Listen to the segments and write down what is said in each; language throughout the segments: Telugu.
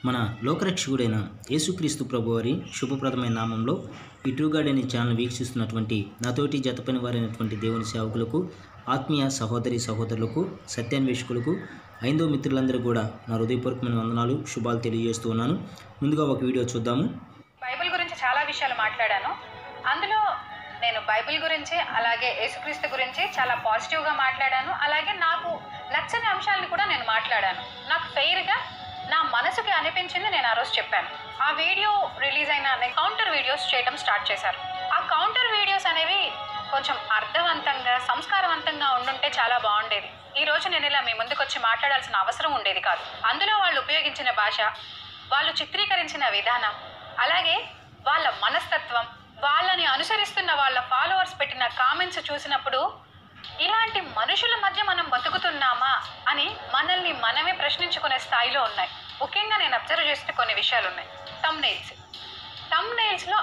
మన లోకరక్షకుడైన యేసుక్రీస్తు ప్రభువారి శుభప్రదమైన నామంలో ఈ ట్రూ గాడ్ అనే ఛానల్ వీక్షిస్తున్నటువంటి నాతోటి జతపని వారైనటువంటి దేవుని సేవకులకు, ఆత్మీయ సహోదరి సహోదరులకు, సత్యాన్వేషకులకు, ఐందో మిత్రులందరూ కూడా నా హృదయపూర్వకమైన వందనాలు, శుభాలు తెలియజేస్తూ ఉన్నాను. ముందుగా ఒక వీడియో చూద్దాము. బైబిల్ గురించి చాలా విషయాలు మాట్లాడాను. అందులో నేను బైబిల్ గురించి అలాగే యేసుక్రీస్తు గురించి చాలా పాజిటివ్గా మాట్లాడాను. అలాగే నాకు నచ్చని అంశాలను కూడా నేను మాట్లాడాను. నాకు ఫెయిర్గా నా మనసుకి అనిపించింది నేను ఆ రోజు చెప్పాను. ఆ వీడియో రిలీజ్ అయిన కౌంటర్ వీడియోస్ చేయడం స్టార్ట్ చేశారు. ఆ కౌంటర్ వీడియోస్ అనేవి కొంచెం అర్థవంతంగా, సంస్కారవంతంగా ఉండుంటే చాలా బాగుండేది. ఈ రోజు నేను ఇలా మీ ముందుకు వచ్చి మాట్లాడాల్సిన అవసరం ఉండేది కాదు. అందులో వాళ్ళు ఉపయోగించిన భాష, వాళ్ళు చిత్రీకరించిన విధానం, అలాగే వాళ్ళ మనస్తత్వం, వాళ్ళని అనుసరిస్తున్న వాళ్ళ ఫాలోవర్స్ పెట్టిన కామెంట్స్ చూసినప్పుడు ఇలాంటి మనుషుల మధ్య మనం బతుకుతున్నామా అని మనల్ని మనమే ప్రశ్నించుకునే స్థాయిలో ఉన్నాయి. ముఖ్యంగా నేను అబ్జర్వ్ చేసిన కొన్ని విషయాలు ఉన్నాయి. థంబ్నెయిల్స్లో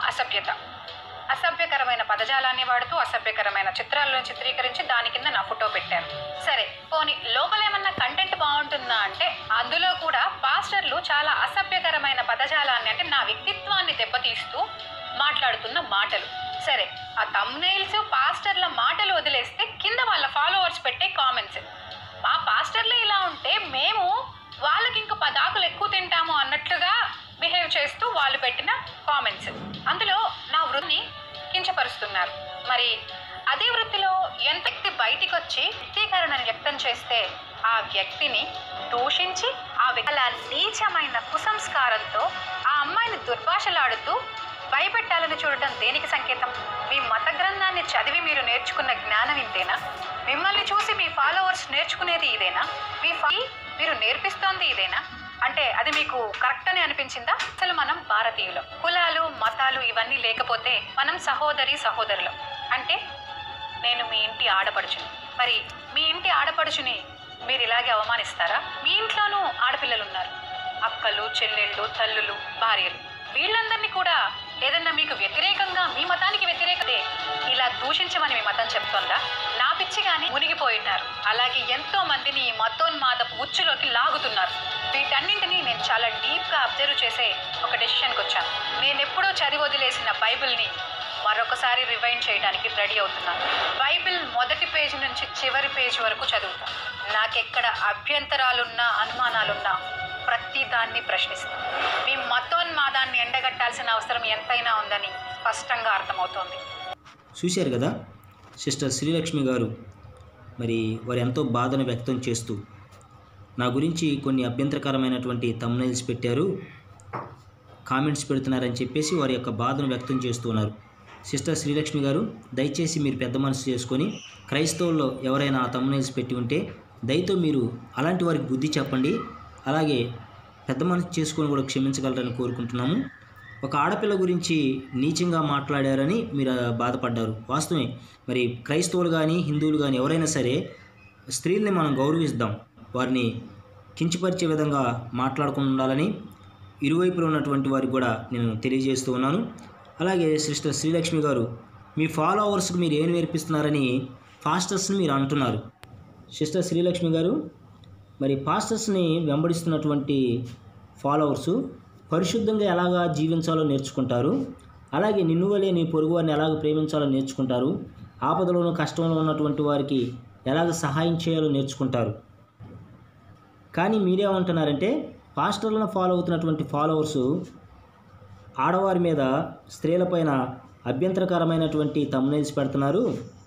అసభ్యకరమైన పదజాలాన్ని వాడుతూ అసభ్యకరమైన చిత్రాలను చిత్రీకరించి దాని కింద నా ఫోటో పెట్టారు. సరే, పోనీ లోపల ఏమన్నా కంటెంట్ బాగుంటుందా అంటే అందులో కూడా పాస్టర్లు చాలా అసభ్యకరమైన పదజాలాన్ని, అంటే నా వ్యక్తిత్వాన్ని దెబ్బతీస్తూ మాట్లాడుతున్న మాటలు. సరే, ఆ థంబ్నెయిల్స్ పాస్టర్ల మాటలు వదిలేస్తే కింద వాళ్ళ ఫాలోవర్స్ పెట్టే కామెంట్స్, ఆ పాస్టర్లే ఇలా ఉంటే మేము వాళ్ళకి ఇంక 10 ఆకులు ఎక్కువ తింటాము అన్నట్లుగా బిహేవ్ చేస్తూ వాళ్ళు పెట్టిన కామెంట్స్. అందులో నా వృత్తిని కించపరుస్తున్నారు. మరి అదే వృత్తిలో ఎంత వ్యక్తి బయటికి వచ్చి వ్యక్తీకరణను వ్యక్తం చేస్తే ఆ వ్యక్తిని దూషించి ఆ వ్యక్తి అలా నీచమైన కుసంస్కారంతో ఆ అమ్మాయిని దుర్భాషలాడుతూ భయపెట్టాలని చూడటం దేనికి సంకేతం? మీ మత గ్రంథాన్ని చదివి మీరు నేర్చుకున్న జ్ఞానం ఇంతేనా? మిమ్మల్ని చూసి మీ ఫాలోవర్స్ నేర్చుకునేది ఇదేనా? మీరు నేర్పిస్తోంది ఇదేనా? అంటే అది మీకు కరెక్ట్ అని అనిపించిందా? అసలు మనం భారతీయులం. కులాలు, మతాలు ఇవన్నీ లేకపోతే మనం సహోదరులం. అంటే నేను మీ ఇంటి ఆడపడుచుని. మరి మీ ఇంటి ఆడపడుచుని మీరు ఇలాగే అవమానిస్తారా? మీ ఇంట్లోనూ ఆడపిల్లలు ఉన్నారు, అక్కలు, చెల్లెళ్ళు, తల్లులు, భార్యలు. వీళ్ళందరినీ కూడా ఏదన్నా మీకు వ్యతిరేకంగా, మీ మతానికి వ్యతిరేకతే ఇలా దూషించమని మీ మతం చెప్తోందా? నా పిచ్చిగాని మునిగిపోయినారు. అలాగే ఎంతో మందిని ఈ మతోన్మాదపు ఉచ్చులోకి లాగుతున్నారు. వీటన్నింటినీ నేను చాలా డీప్గా అబ్జర్వ్ చేసే ఒక డెసిషన్కి వచ్చాను. నేను ఎప్పుడో చదివి వదిలేసిన బైబిల్ని మరొకసారి రివైండ్ చేయడానికి రెడీ అవుతున్నాను. బైబిల్ మొదటి పేజీ నుంచి చివరి పేజీ వరకు చదువుతాను. నాకెక్కడ అభ్యంతరాలున్నా, అనుమానాలున్నా ప్రతి దాన్ని ప్రశ్నిస్తాను. మీ మతోన్మాదాన్ని ఎండగట్టాల్సిన అవసరం ఎంతైనా ఉందని స్పష్టంగా అర్థమవుతోంది. చూశారు కదా, సిస్టర్ శ్రీలక్ష్మి గారు మరి వారు ఎంతో బాధను వ్యక్తం చేస్తూ నా గురించి కొన్ని అభ్యంతరకరమైనటువంటి థంబ్నెయిల్స్ పెట్టారు, కామెంట్స్ పెడుతున్నారని చెప్పేసి వారి యొక్క బాధను వ్యక్తం చేస్తున్నారు. సిస్టర్ శ్రీలక్ష్మి గారు, దయచేసి మీరు పెద్ద మనసు చేసుకొని క్రైస్తవుల్లో ఎవరైనా ఆ థంబ్నెయిల్స్ పెట్టి ఉంటే దయతో మీరు అలాంటి వారికి బుద్ధి చెప్పండి. అలాగే పెద్ద మనసు చేసుకొని కూడా క్షమించగలరని కోరుకుంటున్నాము. ఒక ఆడపిల్ల గురించి నీచంగా మాట్లాడారని మీరు బాధపడ్డారు. వాస్తవమే. మరి క్రైస్తవులు కానీ, హిందువులు కానీ ఎవరైనా సరే స్త్రీల్ని మనం గౌరవిస్తాం. వారిని కించపరిచే విధంగా మాట్లాడకుండా ఉండాలని ఇరువైపులో ఉన్నటువంటి వారికి కూడా నేను తెలియజేస్తూ ఉన్నాను. అలాగే సిస్టర్ శ్రీలక్ష్మి గారు, మీ ఫాలోవర్స్కి మీరు ఏం నేర్పిస్తున్నారని పాస్టర్స్ని మీరు అంటున్నారు. సిస్టర్ శ్రీలక్ష్మి గారు, మరి పాస్టర్స్ని వెంబడిస్తున్నటువంటి ఫాలోవర్సు పరిశుద్ధంగా ఎలాగా జీవించాలో నేర్చుకుంటారు. అలాగే నిన్ను వలే నీ పొరుగు వారిని ఎలాగ ప్రేమించాలో నేర్చుకుంటారు. ఆపదలోనూ కష్టంలో ఉన్నటువంటి వారికి ఎలాగ సహాయం చేయాలో నేర్చుకుంటారు. కానీ మీరేమంటున్నారంటే పాస్టర్లను ఫాలో అవుతున్నటువంటి ఫాలోవర్సు ఆడవారి మీద, స్త్రీలపైన అభ్యంతరకరమైనటువంటి థంబ్నెయిల్స్ పెడుతున్నారు,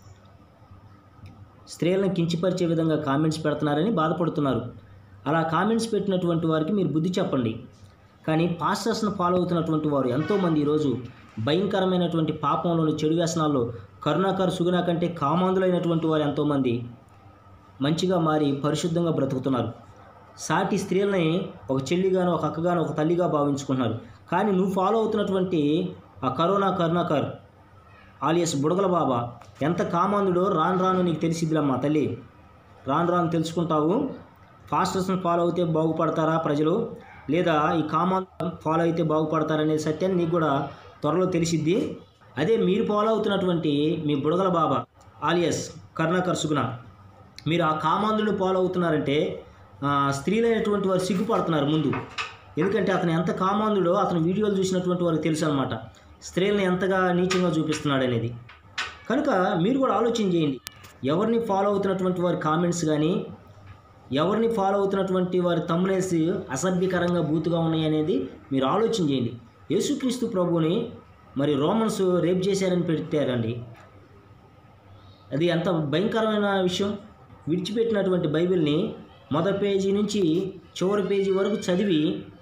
స్త్రీలను కించపరిచే విధంగా కామెంట్స్ పెడుతున్నారని బాధపడుతున్నారు. అలా కామెంట్స్ పెట్టినటువంటి వారికి మీరు బుద్ధి చెప్పండి. కానీ పాస్టర్స్ను ఫాలో అవుతున్నటువంటి వారు ఎంతోమంది ఈరోజు భయంకరమైనటువంటి పాపంలోని, చెడు వ్యసనాల్లో కరుణాకర్ సుగుణ కంటే కామాంధులైనటువంటి వారు ఎంతోమంది మంచిగా మారి పరిశుద్ధంగా బ్రతుకుతున్నారు. సాటి స్త్రీలని ఒక చెల్లిగానో, ఒక అక్కగానో, ఒక తల్లిగా భావించుకుంటున్నారు. కానీ నువ్వు ఫాలో అవుతున్నటువంటి ఆ కరుణాకర్ ఆలియస్ బుడగల బాబా ఎంత కామాంధుడో రాను నీకు తెలిసిద్దిలమ్మా తల్లి. రాను తెలుసుకుంటావు. పాస్టర్స్ని ఫాలో అయితే బాగుపడతారా ప్రజలు, లేదా ఈ కామాంధుడు ఫాలో అయితే బాగుపడతారనే సత్యాన్ని నీకు కూడా త్వరలో తెలిసిద్ది. అదే మీరు ఫాలో అవుతున్నటువంటి మీ బుడగల బాబా ఆలియస్ కరుణాకర్ సుగుణ, మీరు ఆ కామాంధుడిని ఫాలో అవుతున్నారంటే స్త్రీలైనటువంటి వారు సిగ్గుపడుతున్నారు. ముందు ఎందుకంటే అతను ఎంత కామాంధుడో అతను వీడియోలు చూసినటువంటి వారికి తెలుసు అనమాట, స్త్రీలను ఎంతగా నీచంగా చూపిస్తున్నాడు అనేది. కనుక మీరు కూడా ఆలోచన చేయండి. ఎవరిని ఫాలో అవుతున్నటువంటి వారి కామెంట్స్ కానీ, ఎవరిని ఫాలో అవుతున్నటువంటి వారి థంబ్నెయిల్స్ అసభ్యకరంగా బూతుగా ఉన్నాయి అనేది మీరు ఆలోచన చేయండి. యేసుక్రీస్తు ప్రభువుని మరి రోమన్స్ రేప్ చేశారని పెట్టారండి. అది ఎంత భయంకరమైన విషయం. విడిచిపెట్టినటువంటి బైబిల్ని మొదటి పేజీ నుంచి చివరి పేజీ వరకు చదివి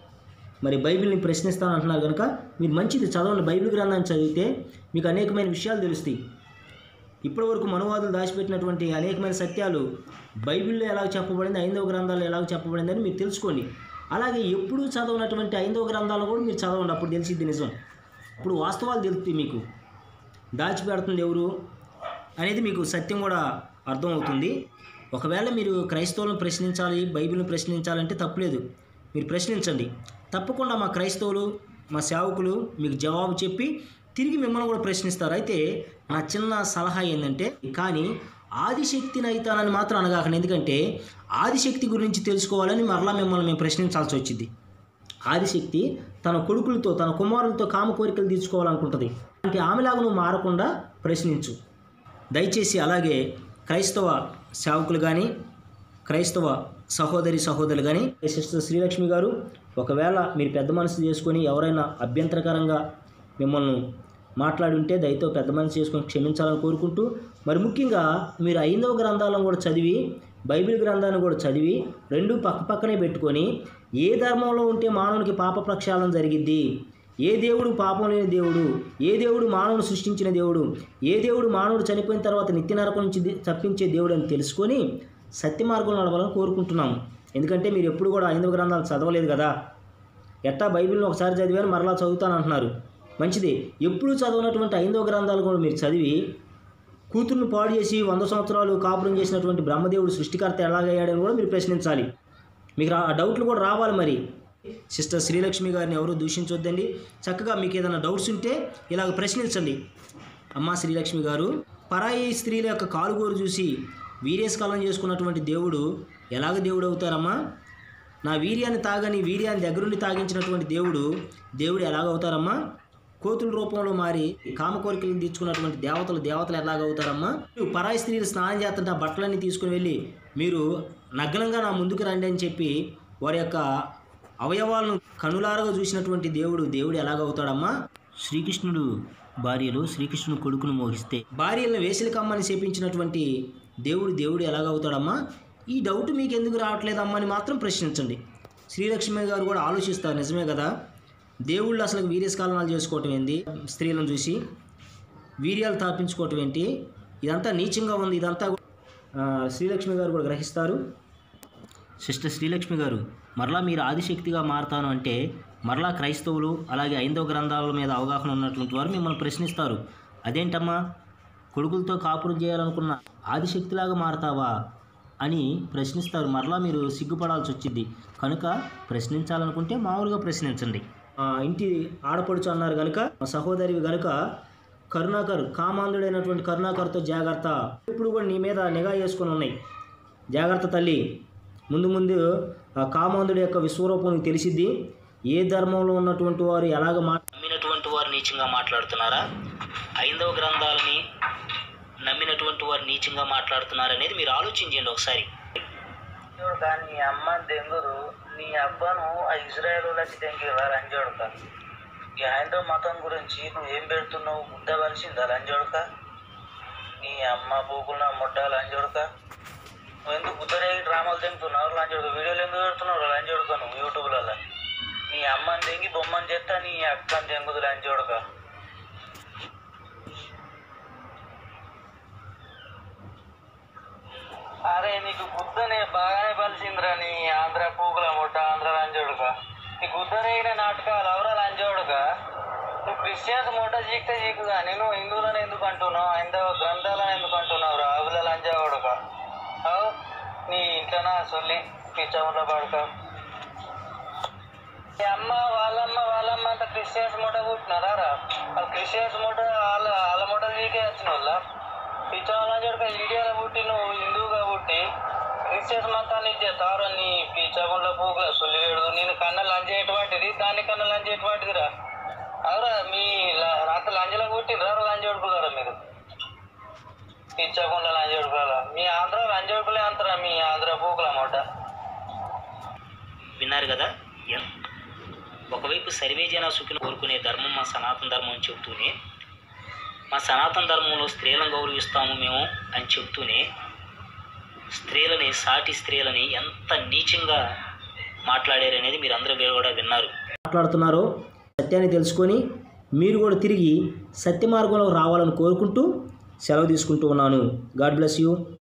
మరి బైబిల్ని ప్రశ్నిస్తానంటున్నారు కనుక మీరు మంచిది చదవండి. బైబిల్ గ్రంథాన్ని చదివితే మీకు అనేకమైన విషయాలు తెలుస్తాయి. ఇప్పటివరకు మనువాదులు దాచిపెట్టినటువంటి అనేకమైన సత్యాలు బైబిల్లో ఎలాగ చెప్పబడింది, ఐదవ గ్రంథాల్లో ఎలాగ చెప్పబడింది అని మీరు తెలుసుకోండి. అలాగే ఎప్పుడూ చదవనటువంటి ఐదవ గ్రంథాలను కూడా మీరు చదవండి, అప్పుడు తెలిసిద్ది నిజం. ఇప్పుడు వాస్తవాలు తెలుస్తాయి మీకు. దాచిపెడుతుంది ఎవరు అనేది మీకు సత్యం కూడా అర్థమవుతుంది. ఒకవేళ మీరు క్రైస్తవులను ప్రశ్నించాలి, బైబిల్ని ప్రశ్నించాలంటే తప్పులేదు, మీరు ప్రశ్నించండి. తప్పకుండా మా క్రైస్తవులు, మా సేవకులు మీకు జవాబు చెప్పి తిరిగి మిమ్మల్ని కూడా ప్రశ్నిస్తారు. అయితే నా చిన్న సలహా ఏంటంటే, కానీ ఆదిశక్తిని అయితానని మాత్రం అనగాకండి. ఎందుకంటే ఆదిశక్తి గురించి తెలుసుకోవాలని మరలా మిమ్మల్ని మేము ప్రశ్నించాల్సి వచ్చింది. ఆదిశక్తి తన కొడుకులతో, తన కుమారులతో కామ కోరికలు తీర్చుకోవాలనుకుంటుంది. అంటే ఆమెలాగా నువ్వు మారకుండా ప్రశ్నించు దయచేసి. అలాగే క్రైస్తవ సేవకులు కానీ, క్రైస్తవ సహోదరులు కానీ, సిస్టర్ శ్రీలక్ష్మి గారు, ఒకవేళ మీరు పెద్ద మనసు చేసుకొని ఎవరైనా అభ్యంతరకరంగా మిమ్మల్ని మాట్లాడి ఉంటే దయతో పెద్ద మనసు చేసుకొని క్షమించాలని కోరుకుంటూ, మరి ముఖ్యంగా మీరు ఐదవ గ్రంథాలను కూడా చదివి, బైబిల్ గ్రంథాన్ని కూడా చదివి రెండు పక్కనే పెట్టుకొని, ఏ ధర్మంలో ఉంటే మానవునికి పాప ప్రక్షాళన జరిగిద్ది, ఏ దేవుడు పాపం లేని దేవుడు, ఏ దేవుడు మానవుడు సృష్టించిన దేవుడు, ఏ దేవుడు మానవుడు చనిపోయిన తర్వాత నిత్య నరకం నుంచి తప్పించే దేవుడు అని తెలుసుకొని సత్య మార్గంలో నడవాలని కోరుకుంటున్నాము. ఎందుకంటే మీరు ఎప్పుడు కూడా ఐదవ గ్రంథాలు చదవలేదు కదా, ఎట్టా బైబిల్ని ఒకసారి చదివాను మరలా చదువుతాను అంటున్నారు. మంచిది. ఎప్పుడు చదవనటువంటి ఐదవ గ్రంథాలు కూడా మీరు చదివి, కూతుర్ని పాడు చేసి 100 సంవత్సరాలు కాపురం చేసినటువంటి బ్రహ్మదేవుడు సృష్టికర్త ఎలాగయ్యాడని కూడా మీరు ప్రశ్నించాలి. మీకు ఆ డౌట్లు కూడా రావాలి. మరి సిస్టర్ శ్రీలక్ష్మి గారిని ఎవరూ దూషించొద్దండి. చక్కగా మీకు ఏదైనా డౌట్స్ ఉంటే ఇలాగ ప్రశ్నించండి. అమ్మా శ్రీలక్ష్మి గారు, పరాయి స్త్రీల యొక్క కాలుగోరు చూసి వీర్యస్ఖలనం చేసుకున్నటువంటి దేవుడు ఎలాగ దేవుడు అవుతారమ్మా? నా వీర్యాన్ని తాగని వీర్యాన్ని దగ్గరుండి తాగించినటువంటి దేవుడు ఎలాగవుతారమ్మా? కోతుల రూపంలో మారి కామ కోరికలను తీర్చుకున్నటువంటి దేవతలు ఎలాగవుతారమ్మా? పరాయి స్త్రీలు స్నానం చేస్తుంటే ఆ బట్టలన్నీ తీసుకుని వెళ్ళి మీరు నగ్నంగా నా ముందుకు రండి అని చెప్పి వారి యొక్క అవయవాలను కనులారగా చూసినటువంటి దేవుడు ఎలాగవుతాడమ్మా? శ్రీకృష్ణుడు భార్యలు శ్రీకృష్ణుడు కొడుకును మోహిస్తే భార్యలను వేసలికమ్మని చేపించినటువంటి దేవుడు ఎలాగవుతాడమ్మా? ఈ డౌట్ మీకు ఎందుకు రావట్లేదమ్మా అని మాత్రం ప్రశ్నించండి. శ్రీలక్ష్మి గారు కూడా ఆలోచిస్తారు, నిజమే కదా, దేవుళ్ళు అసలు వీర్యస్ఖలనాలు చేసుకోవటం ఏంటి, స్త్రీలను చూసి వీర్యాలు తాపించుకోవటం ఏంటి, ఇదంతా నీచంగా ఉంది. ఇదంతా శ్రీలక్ష్మి గారు కూడా గ్రహిస్తారు. సిస్టర్ శ్రీలక్ష్మి గారు, మరలా మీరు ఆదిశక్తిగా మారతాను అంటే మరలా క్రైస్తవులు అలాగే ఐదవ గ్రంథాల మీద అవగాహన ఉన్నటువంటి వారు మిమ్మల్ని ప్రశ్నిస్తారు. అదేంటమ్మా, కొడుకులతో కాపురం చేయాలనుకున్న ఆదిశక్తిలాగా మారతావా అని ప్రశ్నిస్తారు. మరలా మీరు సిగ్గుపడాల్సి వచ్చింది. కనుక ప్రశ్నించాలనుకుంటే మామూలుగా ప్రశ్నించండి. ఇంటి ఆడపడుచు అన్నారు కనుక, మా సహోదరివి కనుక కరుణాకర్, కామాంధుడైనటువంటి కరుణాకర్తో జాగ్రత్త. ఇప్పుడు కూడా నీ మీద నిఘా చేసుకొని ఉన్నాయి. జాగ్రత్త తల్లి. ముందు ఆ కామాంధుడి యొక్క విశ్వరూపం తెలిసిద్ది. ఏ ధర్మంలో ఉన్నటువంటి వారు ఎలాగ నమ్మినటువంటి వారు నీచంగా మాట్లాడుతున్నారా, ఐదవ గ్రంథాలని నమ్మినటువంటి వారు నీచంగా మాట్లాడుతున్నారనేది మీరు ఆలోచించండి ఒకసారి. నీ అమ్మ దెంగురు, నీ అబ్బను ఆ ఇజ్రాయేలులకి దెంగిరా లంజోడుక. ఈ హైందవ మతం గురించి నువ్వు ఏం పెడుతున్నావు? ముద్ద కలిసిందా లంజోడుక? నీ అమ్మ బూకుల ముడ్డ లంజోడుక. నువ్వు ఎందుకు గుద్దరేగి డ్రామాలు తెంగుతున్నావు లంజోడుక? వీడియోలు ఎందుకు పెడుతున్నావు లంజోడుక? నువ్వు యూట్యూబ్లలో నీ అమ్మని తెంగి బొమ్మని చేస్తా, నీ అక్కని తెంగుదు లంజోడుక. అరే నీకు గుద్దనే బాగానే పలిసిందిరా నీ ఆంధ్ర పూకుల ముట్ట, ఆంధ్ర లంజోడుక. నీ గుద్దరేగిన నాటకాలు ఎవరా లంజోడుక? నువ్వు క్రిస్టియన్స్ ముట్ట చీక్తే చీకు కానీ నువ్వు హిందువులను ఎందుకు అంటున్నావు, ఐదవ గ్రంథాలను ఎందుకు అంటున్నావు రా అవుల లంజోడుక? అవు నీ ఇంట్లోనా సొల్లి పిచ్చములో పడక. నీ అమ్మ వాళ్ళమ్మ అంత క్రిస్టియన్స్ ముట్ట పుట్టినారా రా? వాళ్ళు క్రిస్టియన్స్ ముట్ట వాళ్ళ ముట్ట చీకే వచ్చిన వాళ్ళ పిచ్చ లంజోడుక. ఇండియాలో పుట్టి నువ్వు హిందువుగా పుట్టి క్రిస్టియన్ చేసి మతాన్ని తారు నీ పిచ్చగుండ్ల పూగుల సొల్లివేడు నేను కన్న లంజేటువంటిది దాని కన్నా లంజేటువంటిదిరా అవరా మీ అంత లంజలా కొట్టిండ్రా లంజోడుకున్నారా మీరు పిచ్చగుండ్ల లంజోడుకున్నారా మీ ఆంధ్ర లంజోడుకులే అంటారా మీ ఆంధ్ర పూకుల అన్నమాట. విన్నారు కదా. ఒకవైపు సర్వేజన సుఖిని కోరుకునే ధర్మం మా సనాతన ధర్మం అని చెబుతూనే, మా సనాతన ధర్మంలో స్త్రీలను గౌరవిస్తాము మేము అని చెబుతూనే స్త్రీలని, సాటి స్త్రీలని ఎంత నీచంగా మాట్లాడారనేది మీరు అందరూ కూడా విన్నారు. మాట్లాడుతున్నారో సత్యాన్ని తెలుసుకొని మీరు కూడా తిరిగి సత్య మార్గంలో రావాలని కోరుకుంటూ సెలవు తీసుకుంటూ ఉన్నాను. God bless you.